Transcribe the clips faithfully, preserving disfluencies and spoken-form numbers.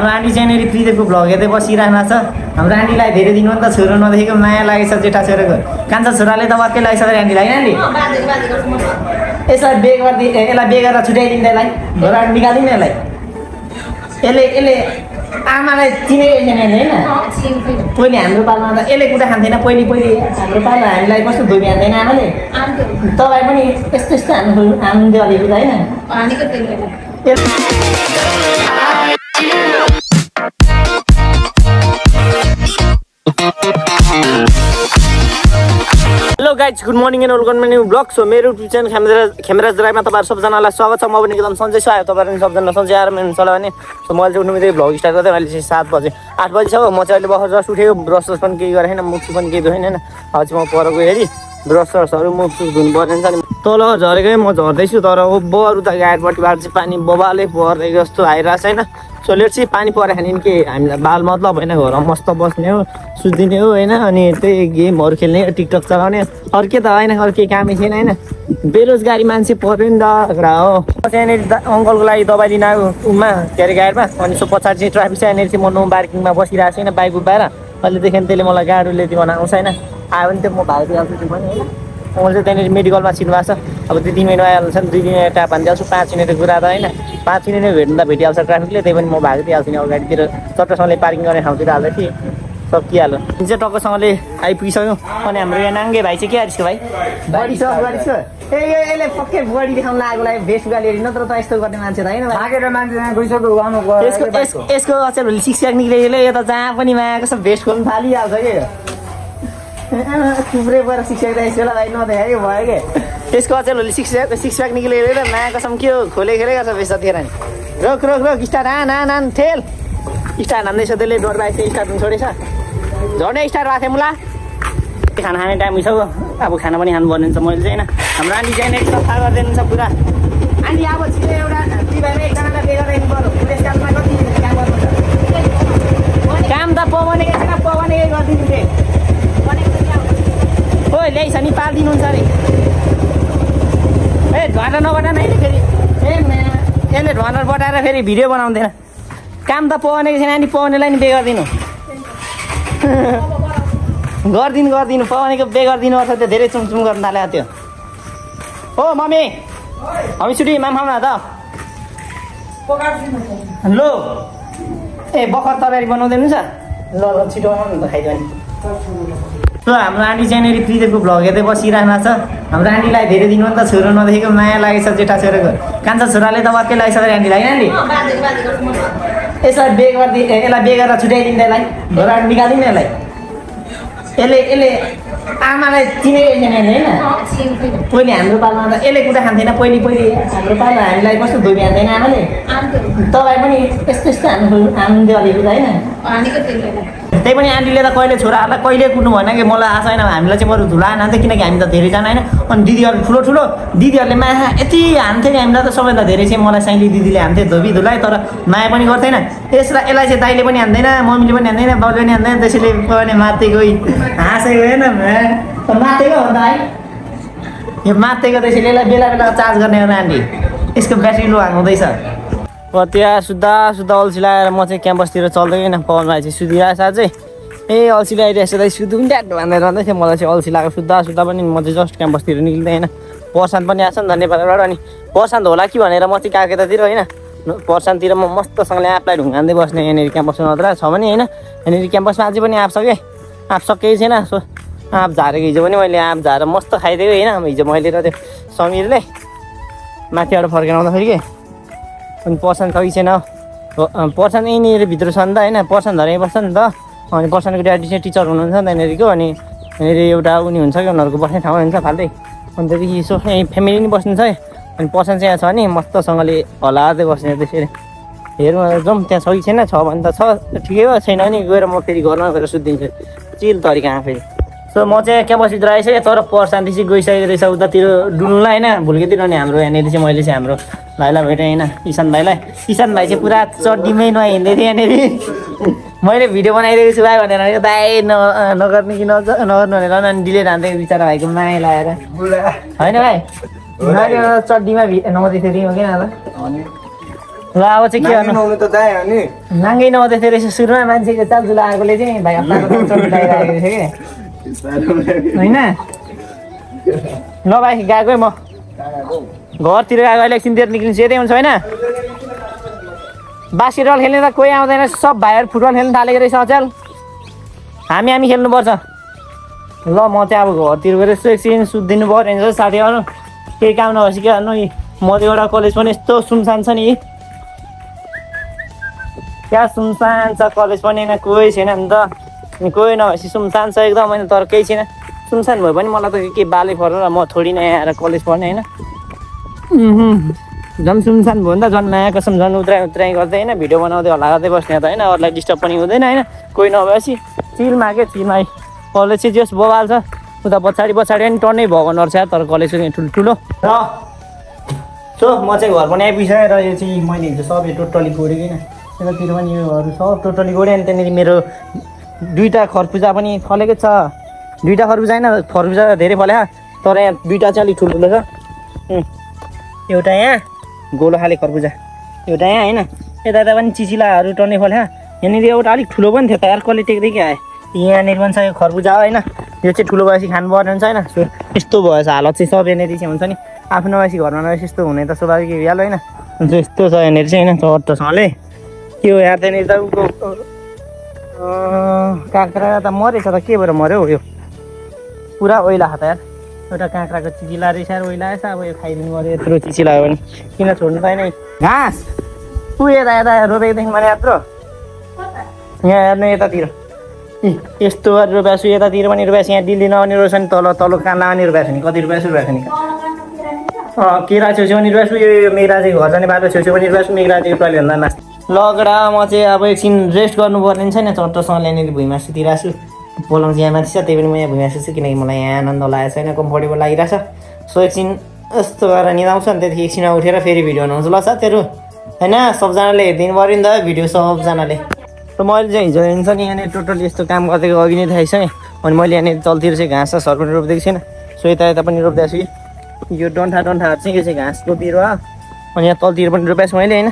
Aunty चाहिँ यहाँनिर प्रिदेवको vlog हेर्दै बसिरहेको छ। हाम्रो आन्टीलाई धेरै दिन त छोरो नदेखेको माया लागेछ जेठा छोरोको। कान्छा छोराले त वाक्कै लागिसक्यो आन्टीलाई आन्टी यसलाई बे गरिदिए यसलाई बे गरेर छुट्याइदिनु यसलाई घर निकालिदिनु यसलाई। यसले यसले आमालाई चिनेको छैन होइन पहिले हाम्रो पालमा त यसले कुटा खान्थेन। पहिले पहिले हाम्रो पालमा हामीलाई कस्तो धोबी हान्दैन आमाले। तपाईँ पनि यस्तो यस्तो हान्नु हान्थ्यो अलिकति होइन। Hello guys good morning and welcome to blog. So मेरो युट्युब च्यानल खेमरा खेमराज ड्राइभमा तपाईँहरू सबजनालाई स्वागत छ। म पनि एकदम सन्चै छु। आयो तपाईँहरू सबजना सन्चै आएर हुनुहुन्छ होला भने। सो मैले चाहिँ उठ्नु बित्तिकै भ्लग स्टार्ट गर्दै अहिले चाहिँ सात बजे आठ बजी छ। म चाहिँ अहिले भर्खर जस्ट उठेको ब्रस ब्रस पनि केही गरेको छैन मुख पनि केही धोएन होइन। अब चाहिँ म पर गएँ हेरी ब्रस ब्रसहरू मुख सुख धुनु पर्ने छ नि। तल झरेकै म झर्दैछु तर बरु त गाडपट्टिबाट चाहिँ पानी बबाले परेको जस्तो आइरहेको छैन। सो लेट चाहिँ पानी परेको नि के हामीलाई बाल मतलब होइन घरमा मस्त बस्ने हो सुत्दिने हो होइन। अनि त्यही गेमहरू खेल्ने टिकटक चलाउने अरू के त होइन अरू केही कामै छैन होइन। बेरोजगारी मान्छे पऱ्यो नि त कुरा हो। त्यहाँनिर अङ्कलको लागि दबाई दिन आएको उमा के अरे गाडीमा। अनि सो पछाडि चाहिँ ट्राफिक छ यहाँनिर चाहिँ म नो पार्किङमा बसिरहेको छैन बाइक उभिएर। अहिलेदेखि त्यसले मलाई गाडीले दिवन आउँछ होइन। आयो भने त्यो म भाइ दिइहाल्छु त्यो पनि होइन। म चाहिँ त्यहाँनिर मेडिकलमा छिर्नु भएको छ। अब दुई तिन मिनट आइहाल्छ नि दुई मिनट टाप हानिदिइहाल्छु। पाँच मिनटको कुरा त होइन पाँच मिनट भेट्नु त भेटिहाल्छ ट्राफिकले। त्यही पनि म भाग दिइहाल्छु नि अगाडितिर चट्टसँगले पार्किङ गर्ने ठाउँतिर हाल्दै थिएँ सकिहाल्यो। जुन चाहिँ टक्कसँगले आइपुगिसक्यो। अनि हाम्रो यहाँ नाङ्गे भाइ चाहिँ के आएको भाइ बडी छ बडी छ ए यसले पक्कै बडी देखाउनु लागेकोलाई भेस्ट गाली नत्र त यस्तो गर्ने मान्छे त होइन। यसको अचेल भोलि सिक्स प्याक निक्लेले यो त जहाँ पनि मायाको छ भेस्ट खोल्नु थालिहाल्छ कि थुप्रै पर सिक्स प्याक यसोलाई भाइ नदेखायो भयो कि यसको अचेल भोलि सिक्स प्याक सिक्स प्याक निक्लेर मायाको कसम के हो खोले खेलेको छ बेस थिएन नि। रोक रोक रोक स्टार्ट हान हान हान थेल स्टार्ट हान्दैछ त्यसले डोर बाइक चाहिँ स्टार्ट हुनु छोडेछ झन्डै स्टार्ट भएको थियो मुला। खाना खाने टाइम भइसक्यो अब खाना पनि खानु पर्ने हुन्छ मैले चाहिँ होइन। हाम्रो आन्टी चाहिँ नेक्स्ट सफा गरिदिनु छ पुरा। आन्टी अब छिटो एउटा टिभाइमा एकजनालाई पे गरिदिनु पर्यो पुलिस काममा कति काम गर्नु छ काम त पवनेकै छैन पवनेकै गरिदिनु थिएँ हो ल्याइछ नि पालिदिनुहुन्छ अरे ए ढुवार नबटाएन अहिले फेरि ए यसले ढुवार बटाएर फेरि भिडियो बनाउँदैन। काम त पवनेको छैन नि पवनेलाई नि बे गरिदिनु गरिदिनु गरिदिनु पवनेको बे गरिदिनु पर्छ त्यो धेरै चुमचुम गर्नु थाल्यो त्यो हो मम्मी हामी छुट्टी माम खाउँ न त लो ए बखर तरकारी बनाउँदैन छ ल ल छिटो बनाउनु त खाइदियो नि। सो हाम्रो आन्टी चाहिँ यहाँनिर प्रिदेवको भ्लग हेर्दै बसिरहेको छ। हाम्रो आन्टीलाई धेरै दिन त छोरो नदेखेको माया लागेछ जेठा छोरोको। कान्छा छोराले त वाक्कै लागिसक्यो आन्टीलाई आन्टी यसलाई बे गरिदिए यसलाई बे गरेर छुट्याइदिनु यसलाई घर निकालिदिनु यसलाई। यसले यसले आमालाई चिनेको छैन होइन पहिले हाम्रो पालमा त यसले कुटा खान्थेन। पहिले पहिले हाम्रो पालमा हामीलाई कस्तो धोबी हान्दैन आमाले। तपाईँ पनि यस्तो यस्तो हान्नु हान्थ्यो अलिकति होइन। त्यही पनि आन्टीले त कहिले छोराहरूलाई कहिले कुट्नु भएन कि मलाई आशा छैन। हामीलाई चाहिँ बरु धुला हान्थ्यो किनकि हामी त धेरैजना होइन। अनि दिदीहरू ठुलो ठुलो दिदीहरूले माया यति हान्थ्यो नि हामीलाई त सबैभन्दा धेरै चाहिँ मलाई साइली दिदीले हान्थ्यो धोबी धुलाई तर माया पनि गर्थेन। यसलाई यसलाई चाहिँ दाइले पनि हान्दैन मम्मीले पनि हान्दैन बाउले पनि हान्दैन त्यसैले पनि मातेको हाँसेको होइन मातेको हो त है यो मातेको त्यसैले यसलाई बेला बेला चार्ज गर्ने हो आन्टी यसको ब्याट्री लो हाङ्उँदैछ। त्यहाँ सुत्दा सुत्दा अल्छी लगाएर म चाहिँ क्याम्पसतिर चल्दैन पवन भाइ चाहिँ सुतिरहेको साँच्चै ए अल्छी लगाइरहेको छ सुधु पनि ड्याट भन्दै रहँदै थियो। मलाई चाहिँ अल्छी लगाएको सुत्दा सुत्दा पनि म चाहिँ जस्ट क्याम्पसतिर निक्लिँदैन। पर्सान्त पनि आएको छ नि त नेपालबाट अनि पर्सान्त होला कि भनेर म चाहिँ कहाँ यतातिर होइन पर्सान्ततिर म मस्तसँगले आँपलाई ढुङ्गान्दै बस्ने यहाँनिर क्याम्पसमा मात्र छ भने होइन। यहाँनिर क्याम्पसमा अझै पनि आँप छ कि आँप सकेकै छैन। सो आँप झारेको हिजो पनि मैले आँप झारेर मस्त खाइदिएको होइन हिजो मैले र त्यो समीरले माथिबाट फर्केर आउँदाखेरि के अनि पर्सन छ कि छैन पर्सन यहीँनिर भित्र छ नि त होइन। पर्सन धरै बस्छ नि त अनि पर्सनको ड्याडी चाहिँ टिचर हुनुहुन्छ नि त्यहाँनिरको अनि यहाँनिर एउटा उनी हुन्छ कि उनीहरूको बस्ने ठाउँ हुन्छ फाल्टै अनि त्यहाँदेखि यसो यहीँ फ्यामिली नि बस्नु छ अनि पर्सन चाहिँ यहाँ छ नि मस्तसँगले हल्लाउँदै बस्ने त्यसरी हेरौँ जाउँ त्यहाँ छ कि छैन छ भने त छ ठिकै हो छैन भने गएर म फेरि घरमा गएर सुत्दिन्छु चिल तरिका फेरि। सो म चाहिँ क्याम्पसतिर आइसकेँ तर पर्सान्ति चाहिँ गइसकेको रहेछ उतातिर डुल्नुलाई होइन भुल्केतिर नि हाम्रो यहाँनिर चाहिँ मैले चाहिँ हाम्रो भाइलाई भेटेँ होइन ईशान भाइलाई। ईशान भाइ चाहिँ पुरा चड्डीमै नहिँड्दै थियो यहाँनिर मैले भिडियो बनाइदिएको छु भाइ भनेर दाइ न नगर्ने कि नज नगर्नु भनेर अनि डिलेट हान्थेँ बिचरा भाइको माया लगाएर होइन भाइ चड्डीमा नहुँदै थियो किन ल अब चाहिँ के गर्नु नआउनु त जायो नि नाङ्गै नआउँदै थियो रहेछ सुरुमा मान्छेको चालचुलो आएकोले चाहिँ भाइ हप्ताको चोट लगाइरहेको थियो कि होइन ल भाइ गएको है म घरतिर गएको अहिले एकछिनतिर निक्लिन्छु यतै हुन्छ होइन बास्केटबल खेल्ने त कोही आउँदैन सब भाइहरू फुटबल खेल्नु थालेको रहेछ अचेल हामी हामी खेल्नुपर्छ ल म चाहिँ अब घरतिर गएर यसो एकछिन सुत्दिनु पऱ्यो भने साथीहरू केही काम नभएपछि के गर्नु मधेवटा कलेज पनि यस्तो सुनसान छ नि क्या सुनसान छ कलेज पनि होइन कोही छैन नि त कोही नभएपछि सुनसान छ एकदम होइन तर केही छैन सुनसान भयो भने मलाई त के बालै फरेर म थोडी नै आएर कलेज पढ्ने होइन झन् सुनसान भयो नि त झन् नयाँ कसम झन् उत्राइ उत्राइ गर्दै होइन भिडियो बनाउँदै हल्ला गर्दै बस्ने त होइन अरूलाई डिस्टर्ब पनि हुँदैन होइन कोही नभएपछि चिलमा के चिलमा कलेज चाहिँ जस बवाल छ उता पछाडि पछाडि पनि टर्नै भगवान्हरू छ तर कलेज चाहिँ ठुल्ठुलो र सो म चाहिँ घर पनि आइपुगिसकेँ र यो चाहिँ मैले हिजो सबै टोटली गोडेँ किन यतातिर पनि योहरू सब टोटली गोडेँ अनि त्यहाँनिर मेरो दुईवटा खरबुजा पनि फलेकै छ दुईवटा खरबुजा होइन खरबुजा धेरै फल्यो तर यहाँ दुईवटा चाहिँ अलिक ठुल्ठुलो छ एउटा यहाँ गोलो खाले खरबुजा एउटा यहाँ होइन यता यता पनि चिचिलाहरू टर्नै फल्यो यहाँनिर एउटा अलिक ठुलो पनि थियो त यार कसले टेक्दै आयो यहाँनिर पनि छ यो खरबुजा होइन यो चाहिँ ठुलो भएपछि खानुपर्ने हुन्छ होइन सो यस्तो भएछ हालत चाहिँ सब यहाँनिर चाहिँ हुन्छ नि आफ्नो भएपछि घरमा नभएपछि यस्तो हुने त स्वाभाविक भइहाल्यो होइन यस्तो छ यहाँनिर चाहिँ होइन चट्टसँगले त्यो यार त्यहाँनिर त उको काँक्रा त मरेछ त के भएर मऱ्यो यो पुरा ओइला त यार एउटा काँक्राको चिचिला रहेछ ओइलाएछ अब यो खाइदिनु पऱ्यो यत्रो चिचिला भने किन छोड्नु पाएन घाँस ऊ यता यता रोपेकोदेखि मैले यत्रो यहाँ हेर्नु यतातिर यस्तो गरेर रोपेको छु यतातिर पनि रोपेको छु यहाँ दिल्ली नआउने रहेछ नि तल तल कहाँ नआउने रोपेको छु नि कति रुपियाँ रोपेको छु नि अँ केरा छेउछेउ पनि रोपेको छु यो मेघरा चाहिँ घर जाने बाटो छेउछेउ पनि रोपेको छु मेघरा चाहिँ टोइलेट भन्दा मास्टर लगडा म चाहिँ अब एकछिन रेस्ट गर्नुपर्ने छैन चट्टसँग यहाँनिर भुइँमा सुतिरहेको छु पलङ चाहिँ यहाँ माथि छ त्यही पनि म यहाँ भुइँमा सुत्छु किनकि मलाई यहाँ आनन्द लागेको छैन कम्फर्टेबल लागिरहेछ सो एकछिन यस्तो गरेर निदाउँछु अनि त्यहाँदेखि एकछिन उठेर फेरि भिडियो बनाउँछु ल साथीहरू होइन सबजनाले हेरिदिनु पऱ्यो नि त भिडियो सबजनाले त मैले चाहिँ हिजो हिँड्छ नि यहाँनिर टोटल यस्तो काम गरिदिएको अघि नै देखाएको छ नि अनि मैले यहाँनिर तलतिर चाहिँ घाँस सर पनि रोपिदिएको छैन सो यता यता पनि रोपिदिएको छु कि यो डन्ठा डन्ठाहरू चाहिँ यो चाहिँ घाँसको बिरुवा अनि यहाँ तलतिर पनि रोपेको छु मैले होइन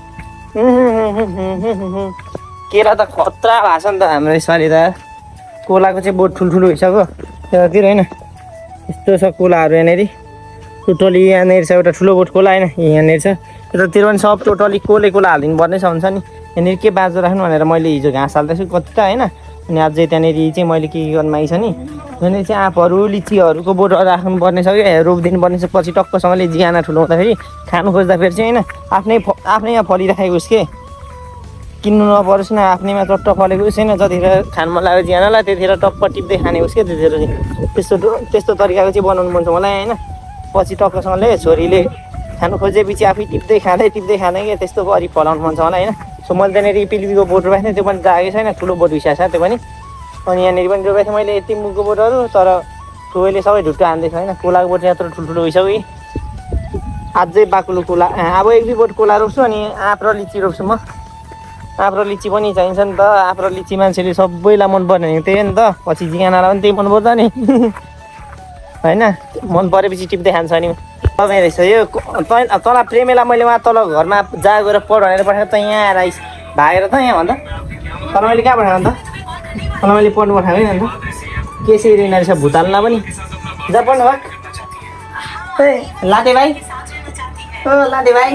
केरा त खतरा भएको छ नि त हाम्रो यसपालि त कोलाको चाहिँ बहुत ठुल्ठुलो भइसक्यो त्यतातिर होइन यस्तो छ कोलाहरू यहाँनिर टोटली यहाँनिर छ एउटा ठुलो बोट कोला होइन यहाँनिर छ यतातिर पनि सब टोटली कोले कोला हालिदिनु पर्ने छ हुन्छ नि यहाँनिर के बाँझो राख्नु भनेर मैले हिजो घाँस हाल्दैछु कति त होइन अनि अझै त्यहाँनिर चाहिँ मैले के के गर्नु मागिछ नि यहाँनिर चाहिँ आँपहरू लिचीहरूको बोट राख्नुपर्ने छ कि रोपिदिनु पर्ने छ पछि टक्कसँगले जियाना ठुलो हुँदाखेरि खानु खोज्दाखेरि चाहिँ होइन आफ्नै आफ्नै यहाँ फलिराखेको उस के किन्नु नपरोस् न आफ्नैमा टट्ट फलेको उस होइन जतिखेर खानु मन लाग्यो जियानालाई त्यतिखेर टक्क टिप्दै खाने उस के त्यतिखेर चाहिँ त्यस्तो त्यस्तो तरिकाको चाहिँ बनाउनु मन छ मलाई होइन पछि टक्कसँगले छोरीले खानु खोजेपछि आफै टिप्दै खाँदै टिप्दै खाँदै के त्यस्तो गरी फलाउनु मन छ मलाई होइन सो मैले त्यहाँनिर पिलिपीको बोट रोपेको थिएँ त्यो पनि जागेको छैन ठुलो बोट भिसाएको छ त्यो पनि अनि यहाँनिर पनि रोपेको थिएँ मैले टिम्बुको बोटहरू तर ठुलोले सबै ढुट्टो हान्दैछ होइन कोलाको बोट चाहिँ यत्रो ठुल्ठुलो भइसक्यो कि अझै बाक्लो कोला अब एक दुई बोट कोला रोप्छु अनि आँप र लिची रोप्छु म आँप र लिची पनि चाहिन्छ नि त आँप र लिची मान्छेले सबैलाई मनपर्ने त्यही नि त पछि जिगानालाई पनि त्यही मनपर्छ नि होइन मन परेपछि टिप्दै खान्छ नि तपाईँ रहेछ यो तल प्रेमेलाई मैले उहाँ तल घरमा जा गएर पढ भनेर पठाएको त यहाँ आएर आइस भागेर त यहाँ भन्दा तल मैले कहाँ पठाएको त तल मैले पढ्नु पठाएको नि अन्त के चाहिँ रहेन रहेछ भुटानमा पनि जा पढ्नु भाग ए लाटे भाइ ओ लाटे भाइ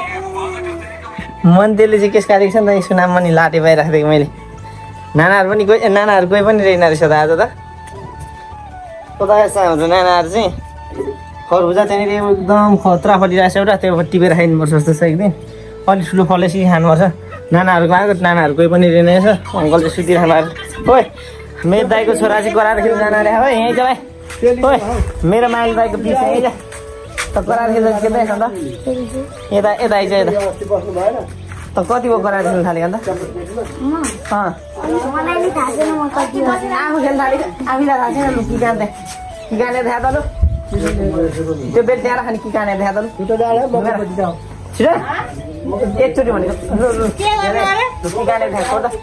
मन त्यसले चाहिँ केस काटेको छ नि त यसको नाममा नि लाटे भाइ राखिदिएको मैले नानाहरू पनि कोही नानाहरू कोही पनि रहेन रहेछ त आज त कता यस्तो हाम्रो नानाहरू चाहिँ खरबुजा त्यहाँनिर एकदम खतरा फलिरहेको छ एउटा त्यो टिपेर खाइदिनुपर्छ जस्तो छ एक दिन अलिक ठुलो फलेपछि खानुपर्छ नानाहरूको आएको नानाहरू कोही पनि रहेन रहेछ अङ्कल चाहिँ सुतिरहनु भएको ओइ मेरो दाइको छोरा चाहिँ कराएर खेल्नु जान अरे हो यहीँ जा भाइ ओइ मेरो माइल दाइको पिस यहीँ जा त कराएर खेल्दा के दाइ त यता यता आइज यता त कति भयो कराएर खेल्नु थाल्यो अन्त आफू खेल्नु थाल्यो आफूलाई थाहा छैन लु कि कान्दै कि काने देखा त लु त्यो बेड त्यहाँ राख्ने कि काने देखा त लु छिटो एकचोटि भनेको कि काने देखा त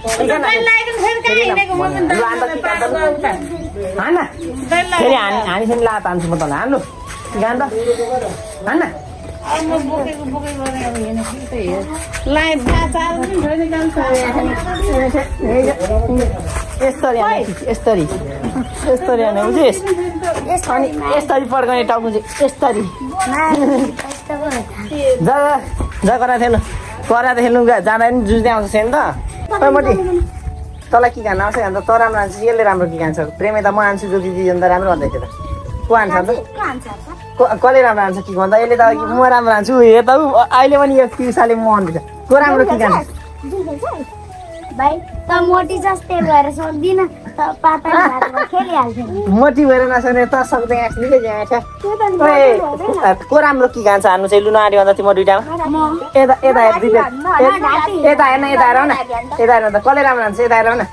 हान्न फेरि हानी हानीसम्म ला तान्छु म तँलाई हान्नु कि कान त हान्न यसरी यसरी यसरी हाने बुझिस् अनि यसरी पड्काउने टाउको चाहिँ यसरी जा जा करा खेल्नु करा खेल्नु जाँदा पनि जुझ्दै आउँछ सेन त मोटी तँलाई के खान आउँछ अन्त त राम्रो हान्छ यसले राम्रो के खान्छ प्रेमै त म हान्छु जो दिदी अन्त राम्रो भन्दै थियो त को हान्छ त कसले राम्रो हान्छ के भन्दा यसले त म राम्रो हान्छु यो त अहिले पनि यो पिर्साले म भन्दैछ को राम्रो के खान्छ भाइ त मोटी जस्तै भएर सक्दिन त पाता खेलिहाल्छ मोटी भएर नसक्ने त सक्दै आस्निकै ज्याछ को राम्रो के खान्छ हान्नु चाहिँ लुन आँट्यो भन्दा तिम्रो दुइटामा यता यता हेर दुइटा यता हेर्न यता हेर न यता हेर्न त कसले राम्रो हान्छ यता हेर न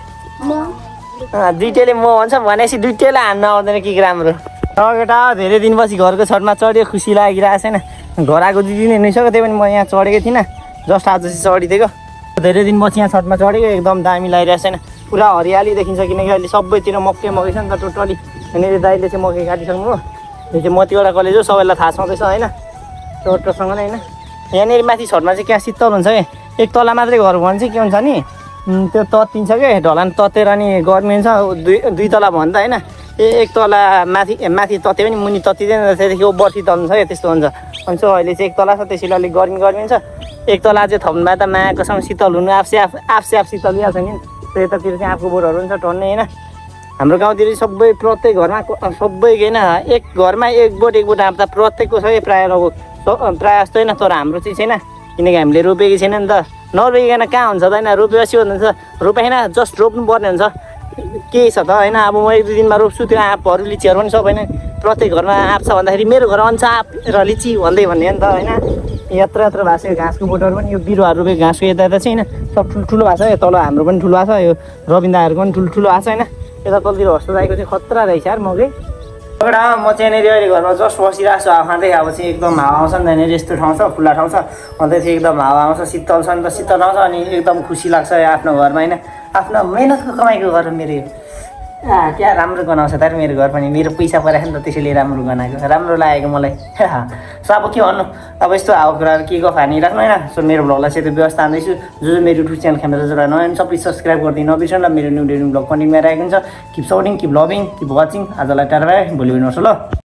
दुइटैले म भन्छ भनेपछि दुइटैलाई हान्न आउँदैन के राम्रो केटा धेरै दिनपछि घरको छतमा चढ्यो खुसी लागिरहेको छैन घर आएको दुई दिन हिँडिसक्यो त्यही पनि म यहाँ चढेको थिइनँ जस्ट आज चाहिँ चढिदिएको धेरै दिनपछि यहाँ छतमा चढेको एकदम दामी लागिरहेको छैन पुरा हरियाली देखिन्छ किनकि अहिले सबैतिर मकै मकै छ नि त टोटली यहाँनिर दाइले चाहिँ मकै काटिसक्नु हो यो चाहिँ मतिवटा कलेज हो सबैलाई थाहा छँदैछ होइन टोटोसँग नै होइन यहाँनिर माथि छतमा चाहिँ क्या शीतल हुन्छ कि एक तला मात्रै घर भने चाहिँ के हुन्छ नि त्यो तत्तिन्छ कि ढलान ततेर अनि गर्मी हुन्छ दुई दुई तला भन्दा होइन ए एक तला माथि माथि तते पनि मुनि तत्तिँदैन त्यहाँदेखि बर्सी तल्नु छ क्या त्यस्तो हुन्छ अनि सो अहिले चाहिँ एक तला छ त्यसैले अलिक गर्मी गर्मी हुन्छ एक तला चाहिँ थप्नुमा त मायाकोसँग शीतल हुनु आफसे आफ आफसे आफ शीतल दिइहाल्छ नि त्यो यतातिर चाहिँ आफको बोटहरू पनि छ टन्ने होइन हाम्रो गाउँतिर सबै प्रत्येक घरमा सबै होइन एक घरमा एक बोट एक बोट आँप्दा प्रत्येकको छ कि प्रायः प्रायः जस्तो होइन तर हाम्रो चाहिँ छैन किनकि हामीले रोपेको छैन नि त नरोपिकन कहाँ हुन्छ त होइन रोपेपछि हुन्छ रोपेन जस्ट रोप्नु पर्ने हुन्छ केही छ त होइन अब म एक दुई दिनमा रोप्छु त्यो आँपहरू लिचीहरू पनि सब होइन प्रत्येक घरमा आँप छ भन्दाखेरि मेरो घरमा हुन्छ आँप र लिची भन्दै भन्ने नि त होइन यत्र यत्र भएको छ यो घाँसको बोटहरू पनि यो बिरुवाहरू रोपेको घाँसको यता यता चाहिँ होइन सब ठुल्ठुलो भएको छ यो तल हाम्रो पनि ठुलो भएको छ यो रविन्दाहरूको पनि ठुल्ठुलो भएको छ होइन यता तलतिर हस्तो राखेको चाहिँ खतरा रहेछ यार मकै एउटा म चाहिँ यहाँनिर अहिले घरमा जस्ट बसिरहेको छु हावा खाँदै अब चाहिँ एकदम हावा आउँछ नि त यहाँनिर यस्तो ठाउँ छ खुल्ला ठाउँ छ अन्त चाहिँ एकदम हावा आउँछ शीतल छ नि त शीतल आउँछ अनि एकदम खुसी लाग्छ आफ्नो घरमा होइन आफ्नो मेहनतको कमाइको घर मेरो क्या राम्रो गनाउँछ त मेरो घर पनि मेरो पैसा परेको नि त त्यसैले राम्रो गनाएको राम्रो लागेको मलाई सो अब के भन्नु अब यस्तो हावा कुराहरू के गफ हानिराख्नु होइन सो मेरो भ्लगलाई चाहिँ व्यवस्था आउँदैछु जो जो मेरो युट्युब च्यानल क्यामेरा जोडा नयाँ सबै सब्सक्राइब गरिदिनु नबिर्सनु ल मेरो न्यू डेली भ्लग कन्टिन्यू राखेको हुन्छ keep supporting keep loving keep watching आजलाई टाढा भोलि भेट्नुहोस् ल